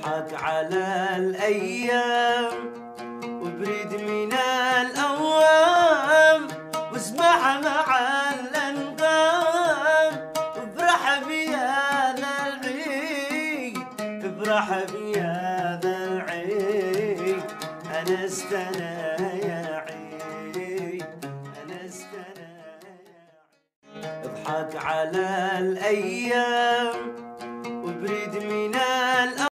اضحك على الأيام وبريد من الأوام، واسبح مع الأنغام، وافرح بهذا العيد، افرح بهذا العيد. أنست أنا يا عيد، أنست أنا يا عيد. اضحك على الأيام وبريد من